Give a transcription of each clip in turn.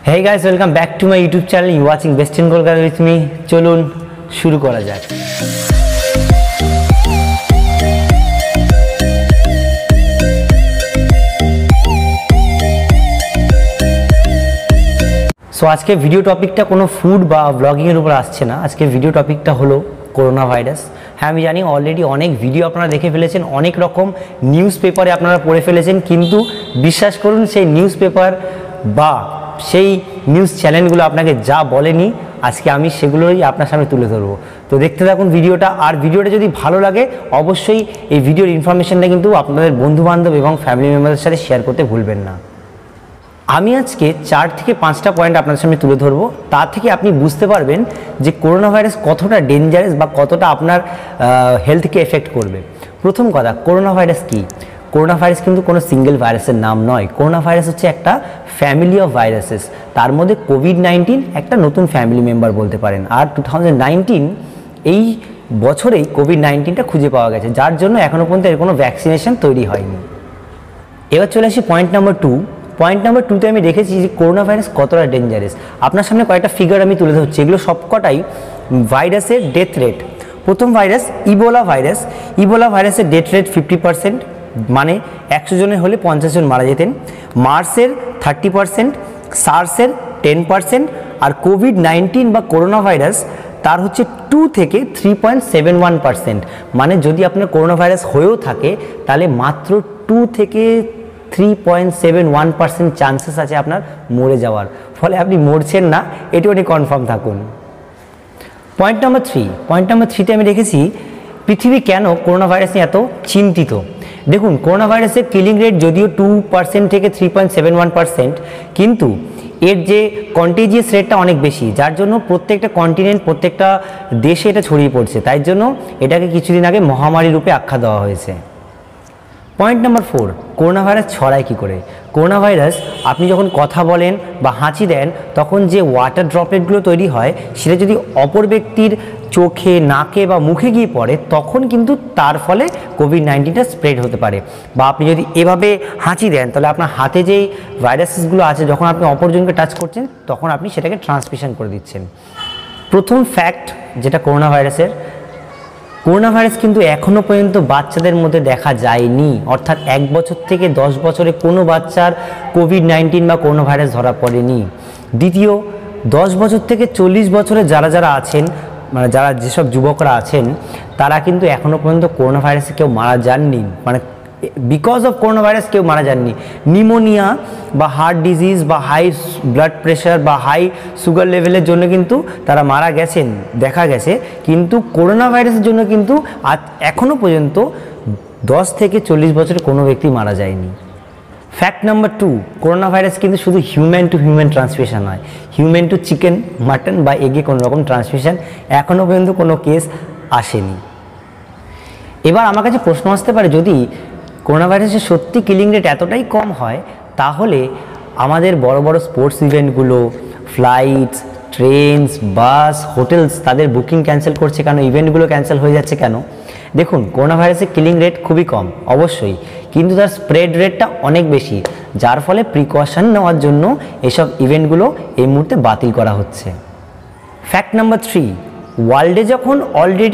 Hey guys, welcome back to my YouTube channel. You watching Best in Kolkata with me. চলুন শুরু করা যাক। So আজকে video টপিকটা কোনো ফুড বা ব্লগিং এর উপর আসছে না। আজকে ভিডিও টপিকটা হলো করোনা ভাইরাস। হ্যাঁ, আমি জানি অলরেডি অনেক ভিডিও আপনারা দেখে ফেলেছেন, অনেক রকম নিউজ পেপারে আপনারা পড়ে ফেলেছেন, কিন্তু বিশ্বাস করুন সেই নিউজ পেপার বা সেই নিউজ চ্যানেলগুলো আপনাকে যা বলেনি, আজকে আমি সেগুলোই আপনার সামনে তুলে ধরবো। তো দেখতে থাকুন ভিডিওটা, আর ভিডিওটা যদি ভালো লাগে অবশ্যই এই ভিডিওর ইনফরমেশনটা কিন্তু আপনাদের বন্ধুবান্ধব এবং ফ্যামিলি মেম্বারদের সাথে শেয়ার করতে ভুলবেন না। আমি আজকে 4 থেকে 5টা পয়েন্ট আপনাদের সামনে তুলে ধরবো, তা থেকে আপনি বুঝতে পারবেন যে করোনা ভাইরাস কতটা ডেঞ্জারাস বা কতটা আপনার হেলথকে এফেক্ট করবে। প্রথম কথা, করোনা ভাইরাস কী? করোনা ভাইরাস কিন্তু কোনো সিঙ্গেল ভাইরাসের নাম নয়। করোনা ভাইরাস হচ্ছে একটা ফ্যামিলি অফ ভাইরাসেস, তার মধ্যে কোভিড-19 একটা নতুন ফ্যামিলি মেম্বার বলতে পারেন। আর 2019 এই বছরেই কোভিড-19টা খুঁজে পাওয়া গেছে, যার জন্য এখনও পর্যন্ত এর কোনো ভ্যাকসিনেশন তৈরি হয়নি। এবার চলে আসি পয়েন্ট নাম্বার 2। পয়েন্ট নাম্বার 2তে আমি দেখেছি যে করোনা ভাইরাস কতটা ডেঞ্জারাস। আপনার সামনে কয়েকটা ফিগার আমি তুলে ধরছি, এগুলো সবকটাই ভাইরাসের ডেথ রেট। প্রথম ভাইরাস ইবোলা ভাইরাস। ইবোলা ভাইরাসের ডেথ রেট 50%, মানে 100 জনের হলে 50 জন মারা যেতেন। মার্সের 30%, সার্সের 10%, আর কোভিড-19 বা করোনা ভাইরাস তার হচ্ছে 2 থেকে 3.71%। মানে যদি আপনার করোনা ভাইরাস হয়েও থাকে তাহলে মাত্র 2 থেকে 3.71% চান্সেস আছে আপনার মরে যাওয়ার। ফলে আপনি মরছেন না, এটুকুনি কনফার্ম থাকুন। Point number 3। পয়েন্ট নাম্বার 3তে আমি দেখেছি পৃথিবী কেন করোনা ভাইরাস নিয়ে এত চিন্তিত। দেখুন, করোনা ভাইরাসের কিলিং রেট যদিও 2% থেকে 3.71%, কিন্তু এর যে কন্টেজিয়াস রেটটা অনেক বেশি, যার জন্য প্রত্যেকটা কন্টিনেন্ট, প্রত্যেকটা দেশে এটা ছড়িয়ে পড়ছে। তাই জন্য এটাকে কিছুদিন আগে মহামারী রূপে আখ্যা দেওয়া হয়েছে। পয়েন্ট নাম্বার 4, করোনা ভাইরাস ছড়ায় কী করে? করোনা ভাইরাস আপনি যখন কথা বলেন বা হাঁচি দেন তখন যে ওয়াটার ড্রপলেটগুলো তৈরি হয়, সেটা যদি অপর ব্যক্তির চোখে, নাকে বা মুখে গিয়ে পড়ে, তখন কিন্তু তার ফলে কোভিড-19টা স্প্রেড হতে পারে। বা আপনি যদি এভাবে হাঁচি দেন তাহলে আপনার হাতে যেই ভাইরাসেসগুলো আছে, যখন আপনি অপরজনকে টাচ করছেন তখন আপনি সেটাকে ট্রান্সমিশন করে দিচ্ছেন। প্রথম ফ্যাক্ট যেটা করোনা ভাইরাসের, করোনা ভাইরাস কিন্তু এখনও পর্যন্ত বাচ্চাদের মধ্যে দেখা যায়নি, অর্থাৎ 1 বছর থেকে 10 বছরে কোনো বাচ্চার কোভিড-19 বা করোনা ভাইরাস ধরা পড়েনি। দ্বিতীয়, 10 বছর থেকে 40 বছরে যারা আছেন, মানে যেসব যুবকরা আছেন, তারা কিন্তু এখনও পর্যন্ত করোনা ভাইরাসে কেউ মারা যাননি, মানে বিকজ অফ করোনা ভাইরাস কেউ মারা যাননি। নিউমোনিয়া বা হার্ট ডিজিজ বা হাই ব্লাড প্রেশার বা হাই সুগার লেভেলের জন্য কিন্তু তারা মারা গেছেন, দেখা গেছে, কিন্তু করোনা ভাইরাসের জন্য কিন্তু এখনও পর্যন্ত 10 থেকে 40 বছরে কোনো ব্যক্তি মারা যায়নি। ফ্যাক্ট নাম্বার 2, করোনা ভাইরাস কিন্তু শুধু হিউম্যান টু হিউম্যান ট্রান্সমিশন হয়, হিউম্যান টু চিকেন, মাটন বা এগে কোনো রকম ট্রান্সমিশন এখনও পর্যন্ত কোনো কেস আসেনি। এবার আমার কাছে প্রশ্ন আসতে পারে, যদি করোনা ভাইরাসের সত্যি কিলিং রেট এতটাই কম হয়, তাহলে আমাদের বড় বড় স্পোর্টস ইভেন্টগুলো, ফ্লাইটস, ট্রেনস, বাস, হোটেলস তাদের বুকিং ক্যান্সেল করছে কেন? ইভেন্টগুলো ক্যান্সেল হয়ে যাচ্ছে কেন? দেখুন, করোনা ভাইরাসের কিলিং রেট খুবই কম অবশ্যই, কিন্তু তার স্প্রেড রেটটা অনেক বেশি, যার ফলে প্রিকশন নেওয়ার জন্য এসব ইভেন্টগুলো এই মুহূর্তে বাতিল করা হচ্ছে। ফ্যাক্ট নাম্বার 3, ওয়ার্ল্ডে যখন অলরেডি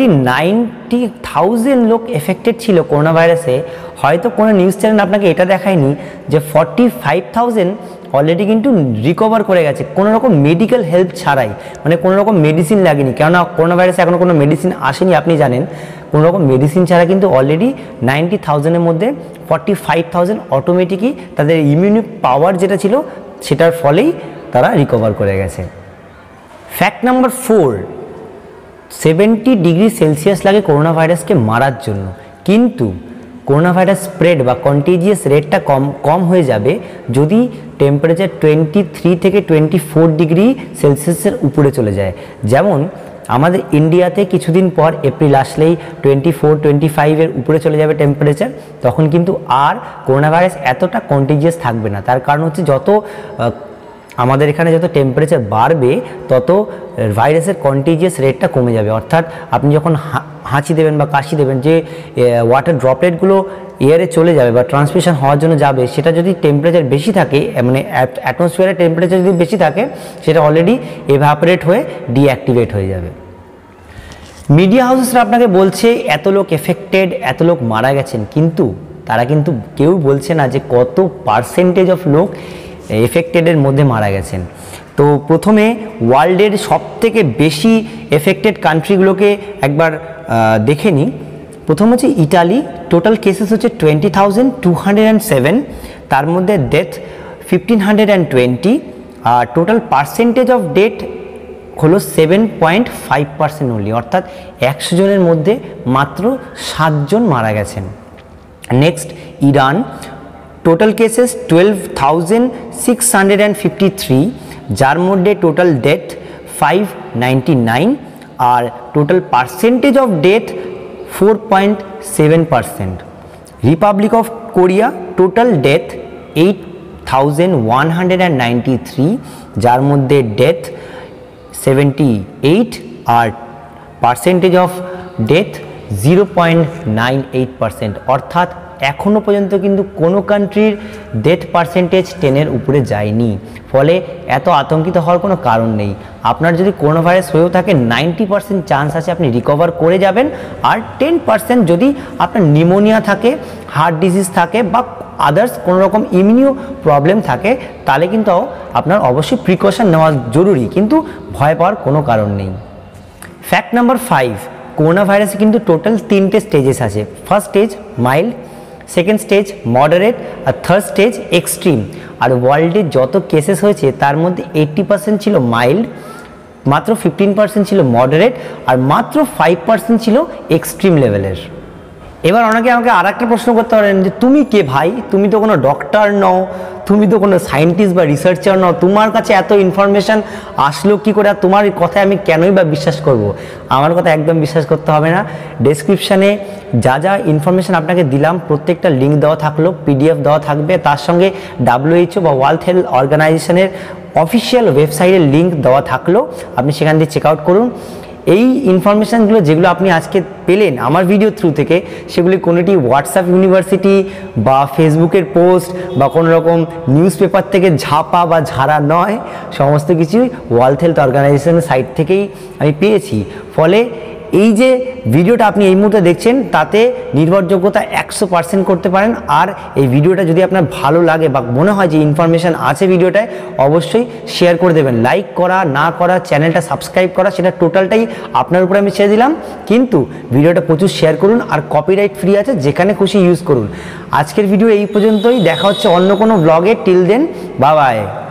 90,000 লোক এফেক্টেড ছিল করোনা ভাইরাসে, হয়তো কোনো নিউজ চ্যানেল আপনাকে এটা দেখায়নি যে 45,000 অলরেডি কিন্তু রিকভার করে গেছে কোনো রকম মেডিকেল হেল্প ছাড়াই, মানে কোনো রকম মেডিসিন লাগেনি। কেননা করোনা ভাইরাসে এখনও কোনো মেডিসিন আসেনি, আপনি জানেন। কোনো রকম মেডিসিন ছাড়া কিন্তু অলরেডি 90,000-এর মধ্যে 45,000 অটোমেটিকই তাদের ইমিউনি পাওয়ার যেটা ছিল সেটার ফলেই তারা রিকভার করে গেছে। ফ্যাক্ট নাম্বার 4, 70 ডিগ্রি সেলসিয়াস লাগে করোনা ভাইরাসকে মারার জন্য, কিন্তু করোনা ভাইরাস স্প্রেড বা কন্টেজিয়াস রেটটা কম হয়ে যাবে যদি টেম্পারেচার 23 থেকে 24 ডিগ্রি সেলসিয়াসের উপরে চলে যায়। যেমন আমাদের ইন্ডিয়াতে কিছুদিন পর এপ্রিল আসলেই 24-25-এর উপরে চলে যাবে টেম্পারেচার, তখন কিন্তু আর করোনা ভাইরাস এতটা কন্টেজিয়াস থাকবে না। তার কারণ হচ্ছে যত আমাদের এখানে যত টেম্পারেচার বাড়বে তত ভাইরাসের কন্টেজিয়াস রেটটা কমে যাবে। অর্থাৎ আপনি যখন হাঁচি দেবেন বা কাশি দেবেন, যে ওয়াটার ড্রপলেটগুলো এয়ারে চলে যাবে বা ট্রান্সমিশন হওয়ার জন্য যাবে, সেটা যদি টেম্পারেচার বেশি থাকে, মানে অ্যাটমসফিয়ারের টেম্পারেচার যদি বেশি থাকে, সেটা অলরেডি এভাপোরেট হয়ে ডিঅ্যাক্টিভেট হয়ে যাবে। মিডিয়া হাউসেসরা আপনাকে বলছে এত লোক এফেক্টেড, এত লোক মারা গেছেন, কিন্তু তারা কিন্তু কেউ বলছে না যে কত পার্সেন্টেজ অফ লোক এফেক্টেডের মধ্যে মারা গেছেন। তো প্রথমে ওয়ার্ল্ডের সবথেকে বেশি এফেক্টেড কান্ট্রিগুলোকে একবার দেখে নিই। প্রথম হচ্ছে ইটালি, টোটাল কেসেস হচ্ছে 20,207, তার মধ্যে ডেথ 1,520, আর টোটাল পার্সেন্টেজ অফ ডেথ হলো 7.5% অনলি, অর্থাৎ 100 জনের মধ্যে মাত্র 7 জন মারা গেছেন। নেক্সট ইরান, টোটাল কেসেস 12,653, যার মধ্যে টোটাল ডেথ 599, আর total percentage of death 4.7%। Republic of Korea, total death 8,193, যার মধ্যে ডেথ 78, আর পার্সেন্টেজ অফ ডেথ 0.98%, অর্থাৎ এখনও পর্যন্ত কিন্তু কোনো কান্ট্রির ডেথ পার্সেন্টেজ 10-এর উপরে যায়নি। ফলে এত আতঙ্কিত হওয়ার কোনো কারণ নেই। আপনার যদি করোনা ভাইরাস হয়েও থাকে 90% চান্স আছে আপনি রিকভার করে যাবেন, আর 10% যদি আপনার নিউমোনিয়া থাকে, হার্ট ডিজিজ থাকে বা আদার্স কোনো রকম ইমিউনো প্রবলেম থাকে, তাহলে কিন্তু আপনার অবশ্যই প্রিকশন নেওয়া জরুরি, কিন্তু ভয় পাওয়ার কোনো কারণ নেই। ফ্যাক্ট নাম্বার 5, করোনা ভাইরাসে কিন্তু টোটাল 3টে স্টেজেস আছে। First stage mild, second stage moderate, আর থার্ড স্টেজ এক্সট্রিম। আর ওয়ার্ল্ডে যত কেসেস হয়েছে তার মধ্যে 80% ছিল মাইল্ড, মাত্র 15% ছিল মডারেট, আর মাত্র 5% ছিল এক্সট্রিম লেভেলের। এবার অনেকে আমাকে আর একটা প্রশ্ন করতে পারেন যে তুমি কে ভাই, তুমি তো কোনো ডক্টর নও, তুমি তো কোনো সায়েন্টিস্ট বা রিসার্চার নও, তোমার কাছে এত ইনফরমেশান আসলো কী করে, আর তোমার কথায় আমি কেনই বা বিশ্বাস করব? আমার কথা একদম বিশ্বাস করতে হবে না। ডেসক্রিপশানে যা যা ইনফরমেশান আপনাকে দিলাম প্রত্যেকটা লিঙ্ক দেওয়া থাকলো, PDF দেওয়া থাকবে, তার সঙ্গে WHO বা ওয়ার্ল্ড হেলথ অর্গানাইজেশনের অফিসিয়াল ওয়েবসাইটের লিঙ্ক দেওয়া থাকলো, আপনি সেখান দিয়ে চেক আউট করুন। এই ইনফরমেশানগুলো যেগুলো আপনি আজকে পেলেন আমার ভিডিও থ্রু থেকে, সেগুলি কোনোটি হোয়াটসঅ্যাপ ইউনিভার্সিটি বা ফেসবুকের পোস্ট বা কোনো রকম নিউজ পেপার থেকে ঝাপা বা ঝাড়া নয়, সমস্ত কিছুই ওয়ার্ল্ড হেলথ অর্গানাইজেশনের সাইট থেকেই আমি পেয়েছি। ফলে এই যে ভিডিওটা আপনি এই মুহূর্তে দেখছেন, তাতে নির্ভরযোগ্যতা 100% করতে পারেন। আর এই ভিডিওটা যদি আপনার ভালো লাগে বা মনে হয় যে ইনফরমেশান আছে ভিডিওটায়, অবশ্যই শেয়ার করে দেবেন। লাইক করা না করা, চ্যানেলটা সাবস্ক্রাইব করা, সেটা টোটালটাই আপনার উপরে আমি ছেড়ে দিলাম, কিন্তু ভিডিওটা প্রচুর শেয়ার করুন। আর কপিরাইট ফ্রি আছে, যেখানে খুশি ইউজ করুন। আজকের ভিডিও এই পর্যন্তই, দেখা হচ্ছে অন্য কোনো ব্লগে। Till then, bye by.